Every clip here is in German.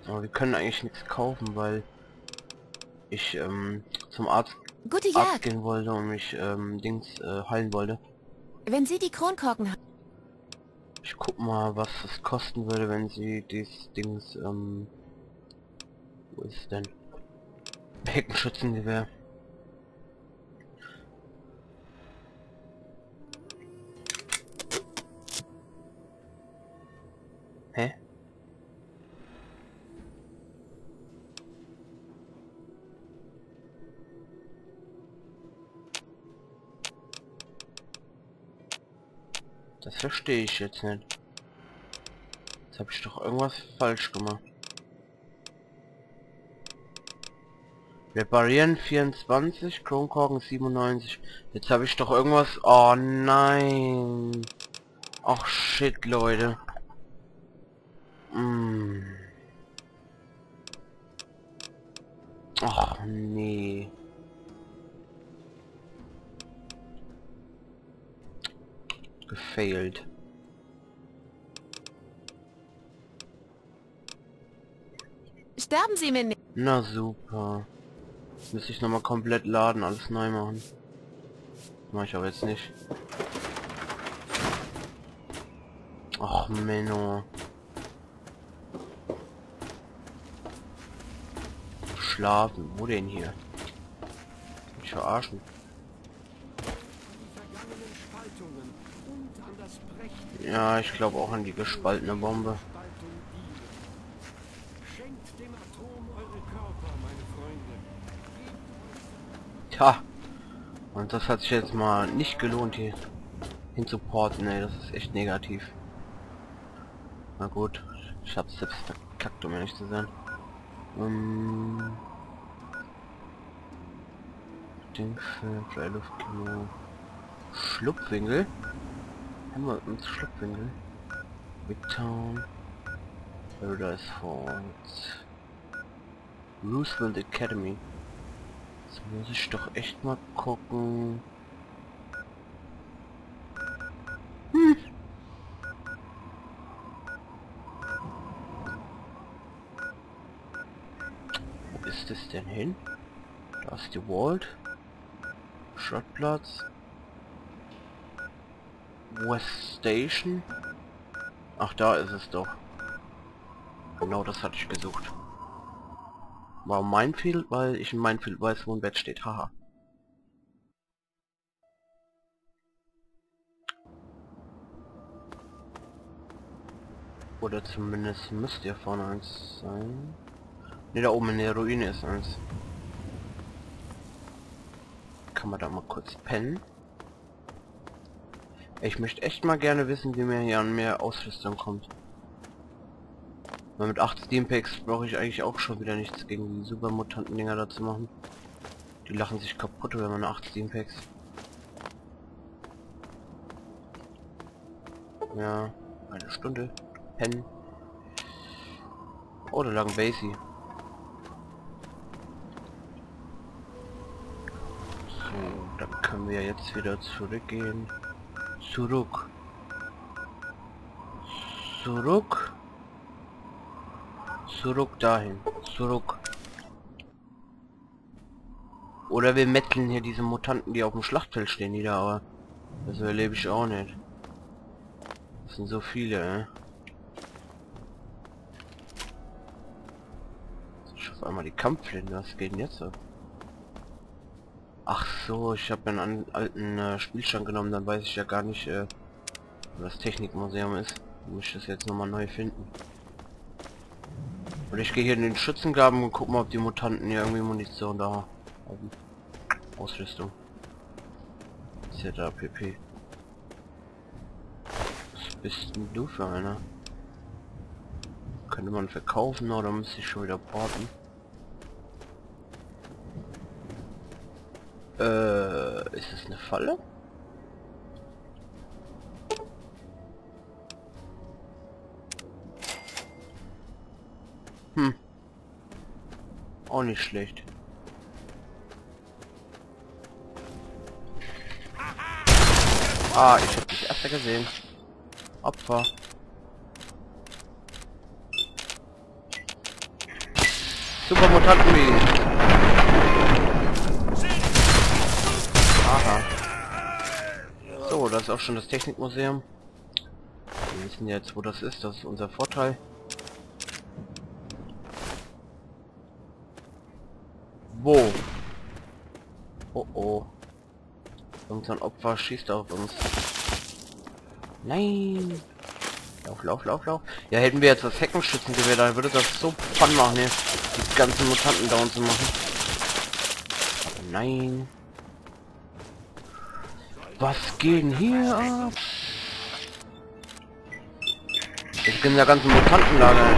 Aber wir können eigentlich nichts kaufen, weil ich zum Arzt Gute Arzt Jagd. gehen wollte und mich heilen wollte. Wenn Sie die Kronkorken haben. Ich guck mal, was es kosten würde, wenn sie dieses Dings, wo ist es denn? Heckenschützengewehr. Hä? Das verstehe ich jetzt nicht. Jetzt habe ich doch irgendwas falsch gemacht. Reparieren 24, Kronkorken 97. Jetzt habe ich doch irgendwas... Oh nein. Ach shit, Leute. Ach nee. Gefailt. Sterben Sie mir nicht. Na super. Müsste ich nochmal komplett laden, alles neu machen. Mach ich aber jetzt nicht. Ach Menno. Schlafen. Wo denn hier? Mich verarschen. Ja, ich glaube auch an die gespaltene Bombe. Tja. Und das hat sich jetzt mal nicht gelohnt hier hinzuporten, ey, das ist echt negativ. Na gut, ich hab's selbst verkackt, um ehrlich zu sein. Dings, Freiluftkino. Schlupfwinkel? Haben wir uns Schlupfwinkel? Midtown. Paradise Falls. Roosevelt Academy. Jetzt muss ich doch echt mal gucken. Wo ist es denn hin? Da ist die Vault. Schrottplatz. West Station. Ach, da ist es doch. Genau das hatte ich gesucht. War Minefield, weil ich in Minefield weiß, wo ein Bett steht. Haha. Oder zumindest müsste ja vorne eins sein. Ne, da oben in der Ruine ist eins. Kann man da mal kurz pennen? Ich möchte echt mal gerne wissen, wie mir hier an mehr Ausrüstung kommt. Weil mit 8 Steampacks brauche ich eigentlich auch schon wieder nichts gegen die Supermutanten-Dinger da zu machen. Die lachen sich kaputt, wenn man 8 Steampacks. Ja, eine Stunde. Pennen. Oh, da lag ein Basie. So, dann können wir jetzt wieder zurückgehen. Zurück. Zurück. Zurück dahin. Zurück. Oder wir metteln hier diese Mutanten, die auf dem Schlachtfeld stehen, nieder, aber das erlebe ich auch nicht. Das sind so viele, Ich auf einmal die Kampfflinte, was geht denn jetzt so? Ach so, ich habe einen alten Spielstand genommen, dann weiß ich ja gar nicht, wo das Technikmuseum ist. Muss ich das jetzt nochmal neu finden. Und ich gehe hier in den Schützengraben und guck mal, ob die Mutanten hier irgendwie Munition da haben. Ausrüstung. Etc. pp. Was bist denn du für einer? Könnte man verkaufen oder müsste ich schon wieder porten? Ist es eine Falle? Auch nicht schlecht. Ah, ich hab dich erster gesehen. Opfer. Super Mutantenbiest. Aha. So, das ist auch schon das Technikmuseum. Wir wissen jetzt, wo das ist. Das ist unser Vorteil. Wo? Oh oh. Irgendein Opfer schießt auf uns. Nein. Lauf, lauf, lauf, lauf. Ja, hätten wir jetzt das Heckenschützengewehr, dann würde das so Fun machen, hier die ganzen Mutanten down zu machen. Aber nein. Was geht denn hier ab? Ich bin in der ganzen Mutantenlager.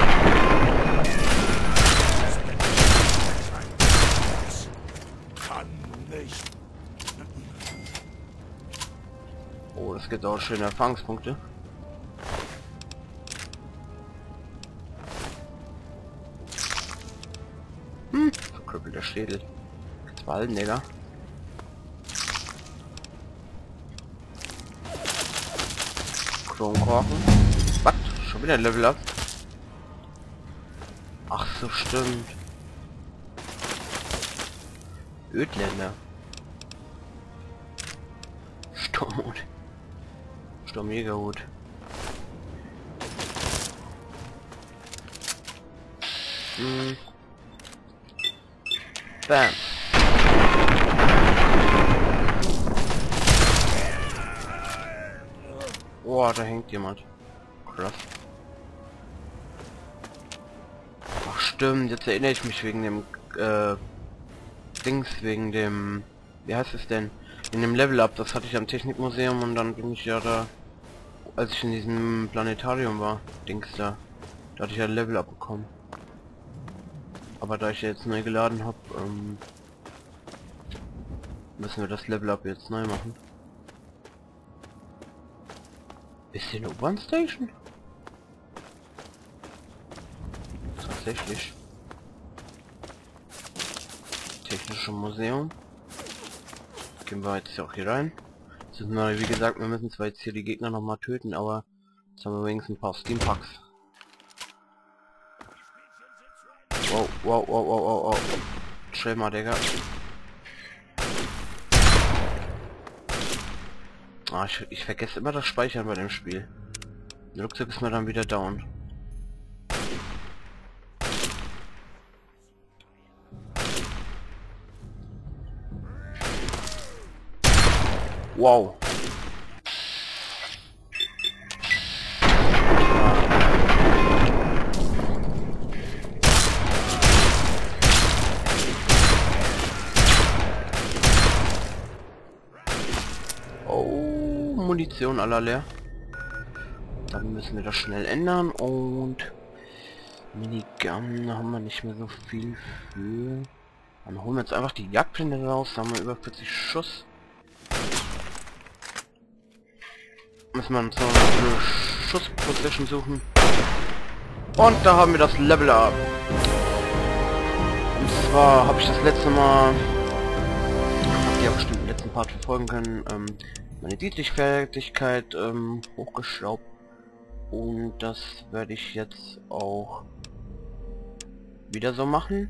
Oh, das gibt auch schöne Erfahrungspunkte. Verkrüppelter Schädel. Zwallen, Digga. Kronkorken. Was? Schon wieder Level Up? Ach so, stimmt. Ödländer. Sturmhut. Sturmjägerhut. Bam. Oh, da hängt jemand. Krass. Ach stimmt, jetzt erinnere ich mich wegen dem Dings, wegen dem, wie heißt es denn? In dem Level Up, das hatte ich am Technikmuseum und dann bin ich ja da, als ich in diesem Planetarium war, Dings da hatte ich ja Level Up bekommen. Aber da ich ja jetzt neu geladen habe, müssen wir das Level Up jetzt neu machen. Ist hier eine U-Bahn-Station? Tatsächlich. Technische Museum. Gehen wir jetzt auch hier rein. Jetzt müssen wir, wie gesagt, wir müssen zwar jetzt hier die Gegner noch mal töten, aber jetzt haben wir wenigstens ein paar Steampacks. Wow, wow, wow, wow, wow, wow. Chill mal, Digga. Ah, ich vergesse immer das Speichern bei dem Spiel. Ruckzuck ist mir dann wieder down. Wow. Oh, Munition aller leer. Dann müssen wir das schnell ändern und Minigun haben wir nicht mehr so viel für. Dann holen wir jetzt einfach die Jagdpläne raus, da haben wir über 40 Schuss. Müssen wir uns noch eine Schussposition suchen. Und da haben wir das Level Up. Und zwar habe ich das letzte Mal, habt ihr ja bestimmt im letzten Part verfolgen können, meine Dietrich-Fertigkeit hochgeschraubt. Und das werde ich jetzt auch wieder so machen.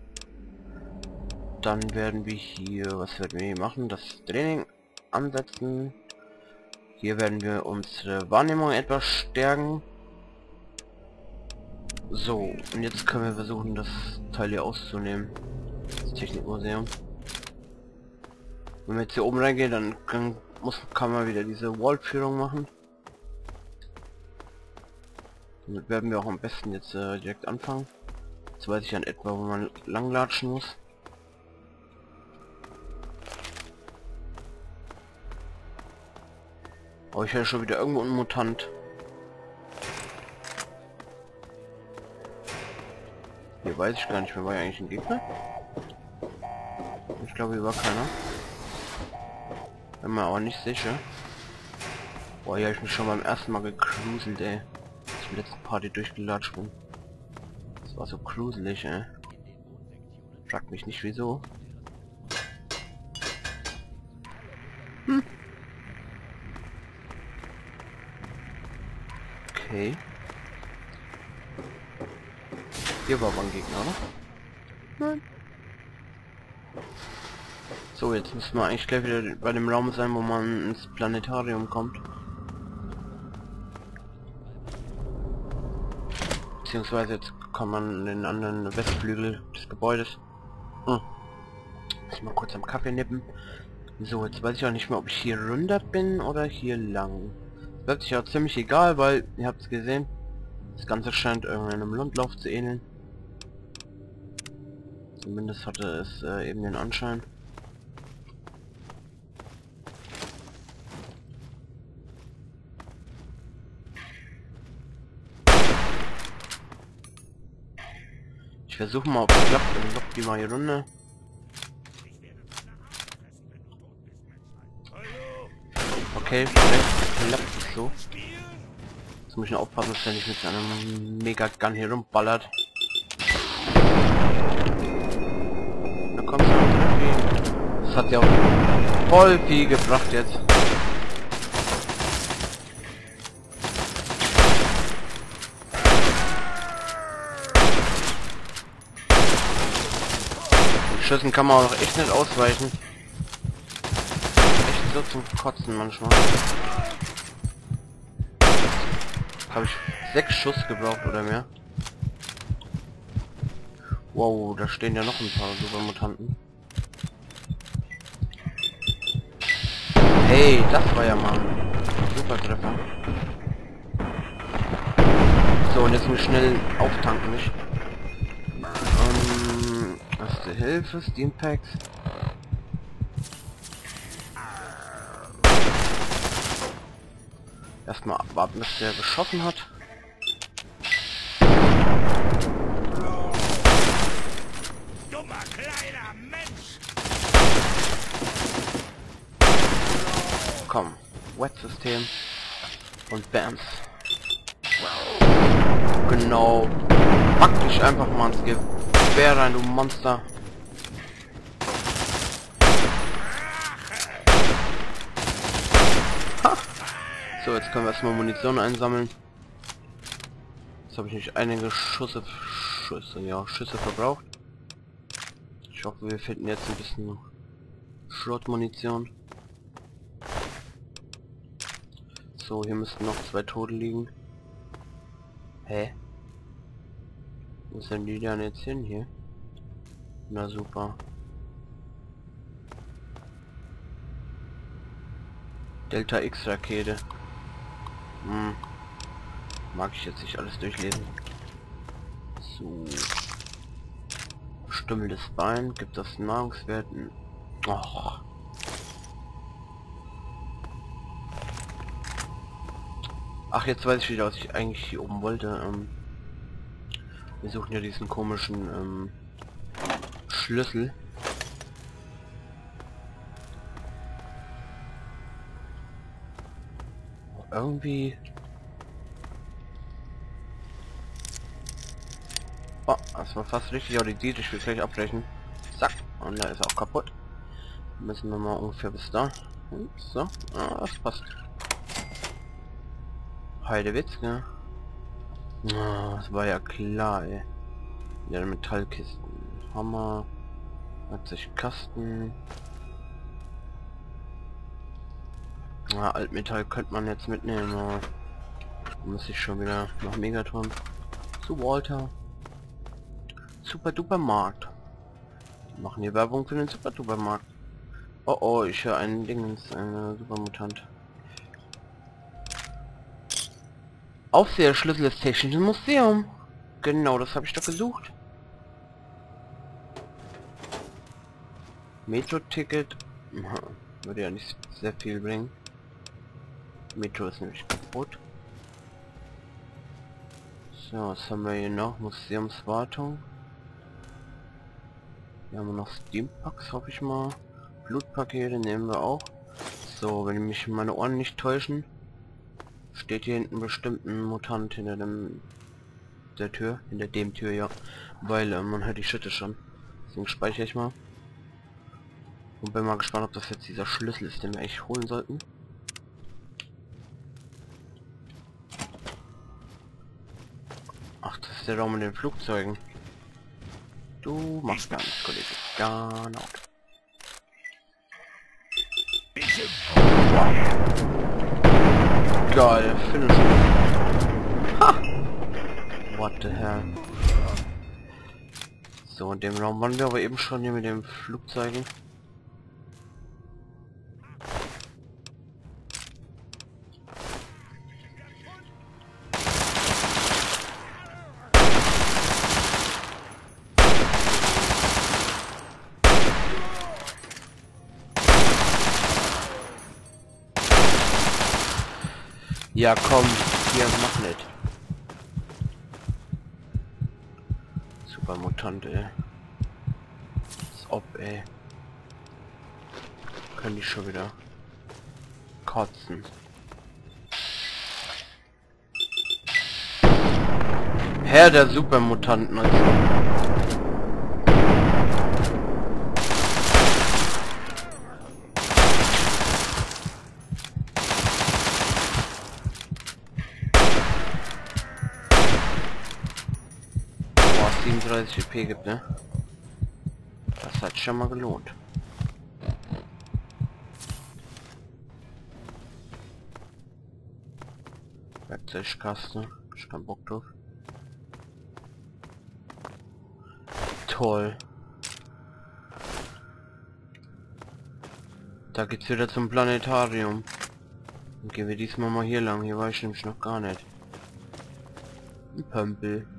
Dann werden wir hier, was werden wir hier machen? Das Training ansetzen. Hier werden wir unsere Wahrnehmung etwas stärken. So, und jetzt können wir versuchen, das Teil hier auszunehmen. Das Technikmuseum. Wenn wir jetzt hier oben reingehen, dann kann man wieder diese Wallführung machen. Damit werden wir auch am besten jetzt direkt anfangen. Jetzt weiß ich dann etwa, wo man langlatschen muss. Oh, ich höre schon wieder irgendwo einen Mutant. Hier weiß ich gar nicht mehr, war ja eigentlich ein Gegner? Ich glaube, hier war keiner. Bin mir aber nicht sicher. Boah, hier habe ich mich schon beim ersten Mal gekruselt, ey. Als ich im letzten Party durchgelatscht bin. Das war so gruselig, ey. Fragt mich nicht wieso. Okay. Hier war aber ein Gegner, oder? Nein. So, jetzt müssen wir eigentlich gleich wieder bei dem Raum sein, wo man ins Planetarium kommt. Beziehungsweise jetzt kann man in den anderen Westflügel des Gebäudes. Muss mal kurz am Kaffee nippen. So, jetzt weiß ich auch nicht mehr, ob ich hier runter bin oder hier lang. Wird sich auch ziemlich egal, weil, ihr habt es gesehen, das Ganze scheint irgendwie einem Rundlauf zu ähneln. Zumindest hatte es eben den Anschein. Ich versuche mal, ob es klappt, dann lockt die mal hier runter. Okay, vielleicht klappt es so. Jetzt muss ich nur aufpassen, dass er nicht mit seinem Mega-Gun hier rumballert. Da kommt er noch. Das hat ja auch voll viel gebracht jetzt. Den Schüssen kann man auch echt nicht ausweichen. Echt so zum Kotzen manchmal. Habe ich 6 Schuss gebraucht oder mehr. Wow, da stehen ja noch ein paar Supermutanten. Hey, das war ja mal ein super Treffer. So, und jetzt muss ich schnell auftanken, nicht? Erste Hilfe, Steampacks. Erstmal abwarten, bis der geschossen hat. Dummer kleiner Mensch! Komm, Wet-System und Bams. Genau. Pack dich einfach mal ins Gewehr rein, du Monster. Ha. So, jetzt können wir erstmal Munition einsammeln. Jetzt habe ich nicht einige Schüsse verbraucht. Ich hoffe, wir finden jetzt ein bisschen Schrottmunition. So, hier müssten noch 2 Tote liegen. Hä? Wo sind die denn jetzt hin hier? Na super. Delta X Rakete. Mag ich jetzt nicht alles durchlesen. So. Stümmeltes Bein. Gibt das Nahrungswerten? Och. Ach, jetzt weiß ich wieder, was ich eigentlich hier oben wollte. Wir suchen ja diesen komischen Schlüssel. Irgendwie... Oh, das war fast richtig auditiert. Ich will gleich abbrechen. Zack. Und da ist er auch kaputt. Müssen wir mal ungefähr bis da. So. Ah, das passt. Heidewitzke. Ah, das war ja klar, ey. Ja, Metallkisten. Hammer. 80 Kasten. Ah, Altmetall könnte man jetzt mitnehmen, aber muss ich schon wieder nach Megaton. Zu Walter. Super Duper Markt. Die machen hier Werbung für den Super Duper Markt. Oh oh, ich höre einen Dingens, eine Supermutant. Aufseherschlüssel des Technischen Museum. Genau, das habe ich doch gesucht. Metro-Ticket. Würde ja nicht sehr viel bringen. Metro ist nämlich kaputt. So, was haben wir hier noch? Museumswartung. Hier haben wir noch Steampacks, hoffe ich mal. Blutpakete nehmen wir auch. So, wenn mich meine Ohren nicht täuschen, steht hier hinten bestimmt ein Mutant hinter der Tür. Hinter dem Tür, ja. Weil man hört die Schritte schon. Deswegen speichere ich mal. Und bin mal gespannt, ob das jetzt dieser Schlüssel ist, den wir echt holen sollten. Ach, das ist der Raum mit den Flugzeugen. Du machst gar nichts, Kollege. Genau. Geil, Finish. Ha! What the hell? So, in dem Raum waren wir aber eben schon hier mit dem Flugzeugen. Ja, komm, hier, mach nicht. Super Mutant, ey. Als ob, ey. Können die schon wieder kotzen. Herr der Supermutanten, also. Boah, 37 EP gibt, ne? Das hat schon mal gelohnt. Werkzeugkasten, ich kein Bock drauf. Toll. Da geht's wieder zum Planetarium. Dann gehen wir diesmal mal hier lang, hier war ich nämlich noch gar nicht. Ein Pömpel.